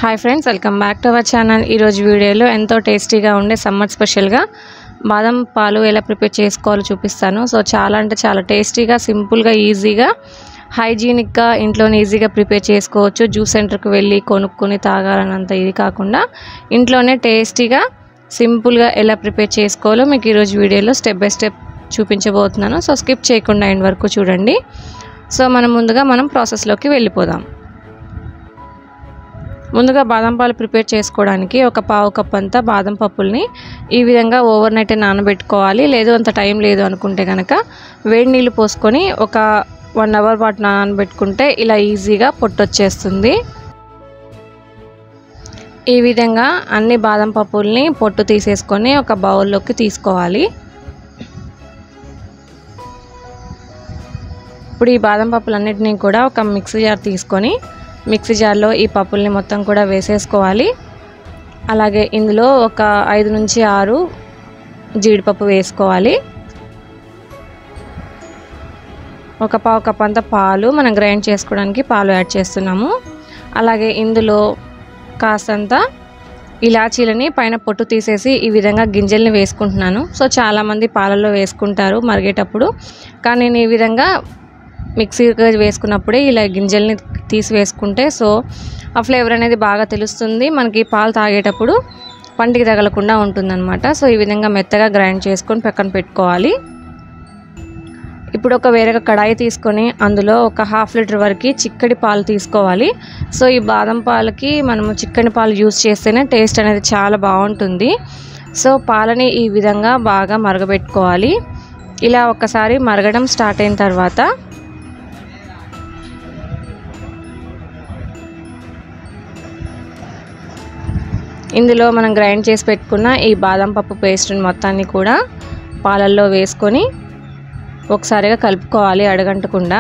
Hi friends, welcome back to our channel. ఈ రోజు వీడియోలో ఎంతో టేస్టీగా ఉండే సమ్మర్ స్పెషల్ గా బాదం పాలు ఎలా ప్రిపేర్ చేసుకోవాలో చూపిస్తాను। సో చాలా అంటే చాలా టేస్టీగా, సింపుల్ గా, ఈజీగా, హైజీనిక్ గా ఇంట్లోనే ఈజీగా ప్రిపేర్ చేసుకోవచ్చు। జ్యూస్ సెంటర్ కి వెళ్ళి కొనుక్కొని తాగాలన్నంత ఇది కాకుండా ఇంట్లోనే టేస్టీగా సింపుల్ గా ఎలా ప్రిపేర్ చేసుకోవాలో మీకు ఈ రోజు వీడియోలో స్టెప్ బై స్టెప్ చూపించబోతున్నాను। సో స్కిప్ చేయకుండా ఎండ్ వరకు చూడండి। సో ముందుగా మనం ప్రాసెస్ లోకి వెళ్ళిపోదాం। ముందుగా బాదం పాలు ప్రిపేర్ చేసుకోవడానికి ఒక పావు కప్ అంతా బాదం పప్పుల్ని ఈ విధంగా ఓవర్ నైట్ నానబెట్టుకోవాలి। లేదు అంత టైం లేదు అనుకుంటే గనక వేడి నీళ్ళు పోసుకొని ఒక 1 అవర్ పాటు నానబెట్టుకుంటే ఇలా ఈజీగా పొట్టొచ్చేస్తుంది। ఈ విధంగా అన్ని బాదం పప్పుల్ని పొట్టు తీసేసుకొని ఒక బౌల్లోకి తీసుకోవాలి। ఇప్పుడు ఈ బాదం పప్పులన్నిటిని కూడా ఒక మిక్సీ జార్ తీసుకొని మిక్సీ జార్లో ఈ పప్పుల్ని మొత్తం కూడా వేసేసుకోవాలి। అలాగే ఇందులో ఒక 5 నుంచి 6 జీడిపప్పు వేసుకోవాలి। ఒక పావు కప్ అంత పాలు మనం గ్రైండ్ చేసుకోవడానికి పాలు యాడ్ చేస్తున్నాము। అలాగే ఇందులో కాస్తంత ఇలాచీలని పైన పొట్టు తీసేసి ఈ విధంగా గింజల్ని వేసుకుంటున్నాను। సో చాలామంది పాలల్లో వేసుకుంటారు మరిగేటప్పుడు, కానీ నేను ఈ విధంగా మిక్సీగా వేసుకున్నప్పుడే ఇలా గింజల్ని తీసి వేసుకుంటే సో ఆ ఫ్లేవర్ అనేది బాగా తెలుస్తుంది, మనకి పాలు తాగేటప్పుడు పంటికి తగలకుండా ఉంటుందన్నమాట। సో ఈ విధంగా మెత్తగా గ్రైండ్ చేసుకొని పక్కన పెట్టుకోవాలి। ఇప్పుడు ఒక వేరే కడాయి తీసుకొని అందులో ఒక 1/2 లీటర్ వరకు చిక్కటి పాలు తీసుకోవాలి। సో ఈ బాదం పాలకి మనము చిక్కని పాలు యూస్ చేస్తేనే టేస్ట్ అనేది చాలా బాగుంటుంది। సో పాలని ఈ విధంగా బాగా మరగబెట్టుకోవాలి। ఇలా ఒకసారి మరగడం స్టార్ట్ అయిన తర్వాత ఇందులో మనం గ్రైండ్ చేసి పెట్టుకున్న ఈ బాదం పప్పు పేస్ట్ని మొత్తాన్ని కూడా పాలల్లో వేసుకొని ఒకసారిగా కలుపుకోవాలి అడగంటకుండా।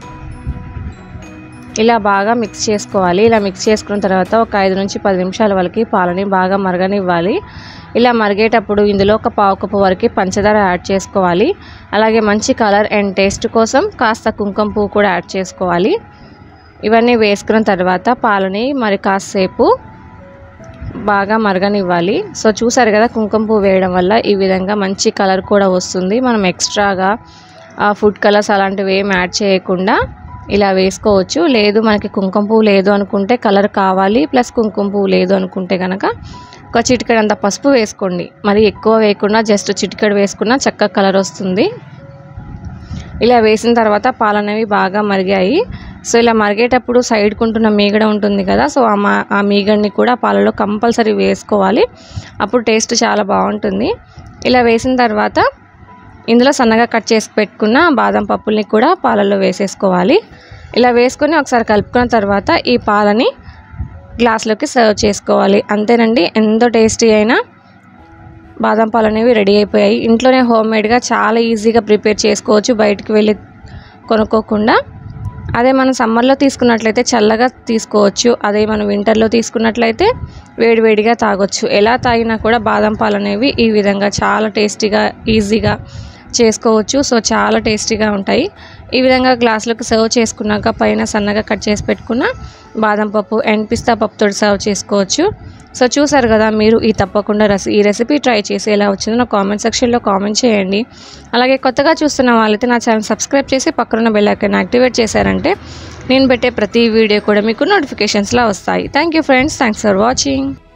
ఇలా బాగా మిక్స్ చేసుకోవాలి। ఇలా మిక్స్ చేసుకున్న తర్వాత ఒక 5 నుంచి 10 నిమిషాల వరకు పాలని బాగా మరగనివ్వాలి। ఇలా మరిగేటప్పుడు ఇందులో ఒక పావు కప్పు వరకు పంచదార యాడ్ చేసుకోవాలి। అలాగే మంచి కలర్ అండ్ టేస్ట్ కోసం కాస్త కుంకుమ పువ్వు కూడా యాడ్ చేసుకోవాలి। ఇవన్నీ వేసుకున్న తర్వాత పాలని మరి కాసేపు బాగా మరగనివ్వాలి। సో చూసారు కదా, కుంకుమ పువ్వు వేయడం వల్ల ఈ విధంగా మంచి కలర్ కూడా వస్తుంది। మనం ఎక్స్ట్రాగా ఫుడ్ కలర్స్ అలాంటివి ఏం యాడ్ చేయకుండా ఇలా వేసుకోవచ్చు। లేదు మనకి కుంకుమ పువ్వు లేదు అనుకుంటే, కలర్ కావాలి ప్లస్ కుంకుమ పువ్వు లేదు అనుకుంటే కనుక ఒక చిటికెడు అంత పసుపు వేసుకోండి। మరి ఎక్కువ వేయకుండా జస్ట్ చిటికెడు వేసుకున్నా చక్కగా కలర్ వస్తుంది। ఇలా వేసిన తర్వాత పాలు అనేవి బాగా మరిగాయి। సో ఇలా మరిగేటప్పుడు సైడ్కి ఉంటున్న మీగడ ఉంటుంది కదా, సో ఆ మీగడని కూడా పాలలో కంపల్సరీ వేసుకోవాలి, అప్పుడు టేస్ట్ చాలా బాగుంటుంది। ఇలా వేసిన తర్వాత ఇందులో సన్నగా కట్ చేసి పెట్టుకున్న బాదం పప్పుల్ని కూడా పాలలో వేసేసుకోవాలి। ఇలా వేసుకొని ఒకసారి కలుపుకున్న తర్వాత ఈ పాలని గ్లాస్లోకి సర్వ్ చేసుకోవాలి। అంతేనండి, ఎంతో టేస్టీ అయిన బాదం పాలు అనేవి రెడీ అయిపోయాయి। ఇంట్లోనే హోమ్మేడ్గా చాలా ఈజీగా ప్రిపేర్ చేసుకోవచ్చు, బయటికి వెళ్ళి కొనుక్కోకుండా। అదే మనం సమ్మర్లో తీసుకున్నట్లయితే చల్లగా తీసుకోవచ్చు, అదే మనం వింటర్లో తీసుకున్నట్లయితే వేడివేడిగా తాగొచ్చు। ఎలా తాగినా కూడా బాదం పాలు అనేవి ఈ విధంగా చాలా టేస్టీగా, ఈజీగా చేసుకోవచ్చు। సో చాలా టేస్టీగా ఉంటాయి। ఈ విధంగా గ్లాసులకు సర్వ్ చేసుకున్నాక పైన సన్నగా కట్ చేసి పెట్టుకున్న బాదం పప్పు అండ్ పిస్తా పప్పుతో సర్వ్ చేసుకోవచ్చు। సో చూసారు కదా, మీరు తప్పకుండా ఈ రెసిపీ ట్రై చేసి ఎలా వచ్చిందో నా కామెంట్ సెక్షన్లో కామెంట్ చేయండి। అలాగే కొత్తగా చూస్తున్న వాళ్ళైతే నా ఛానల్ సబ్స్క్రైబ్ చేసి పక్కన బెల్ ఐకాన్ యాక్టివేట్ చేశారంటే నేను పెట్టే ప్రతి వీడియో కూడా మీకు నోటిఫికేషన్స్లా వస్తాయి। Thank you friends, thanks for watching.